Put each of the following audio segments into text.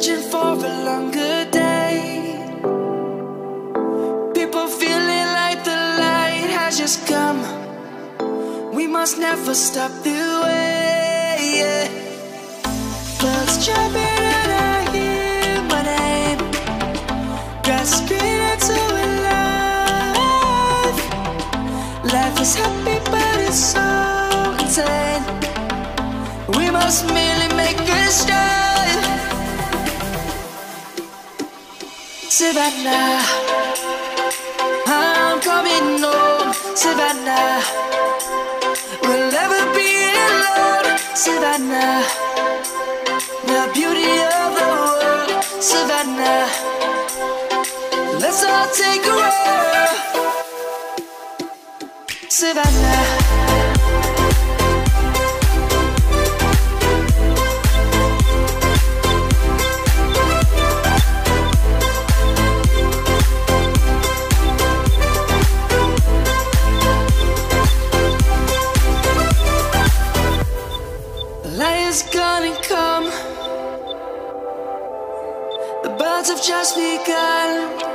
searching for a longer day. People feeling like the light has just come. We must never stop the way, yeah. Clouds jumping and I hear my name, grasping into a life. Life is happy but it's so insane. We must merely make a start. Savannah, I'm coming home. Savannah, we'll never be alone. Savannah, the beauty of the world. Savannah, let's all take a roll. Savannah, light is gonna come. The birds have just begun.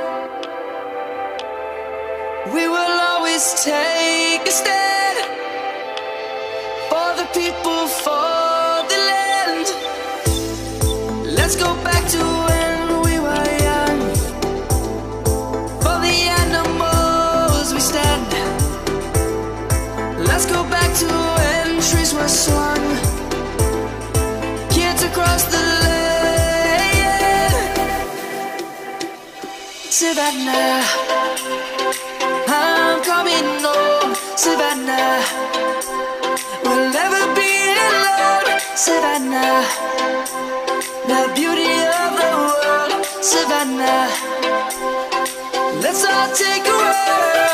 We will always take a stand for the people, for the land. Let's go back to when we were young. For the animals we stand. Let's go back to when trees were swung, kids across the land. Savannah, I'm coming home. Savannah, we'll never be alone. Savannah, the beauty of the world. Savannah, let's all take a roll.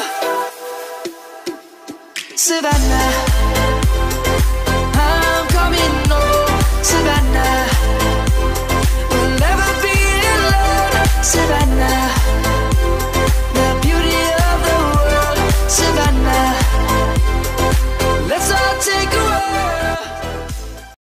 Savannah, I'm coming home. Savannah,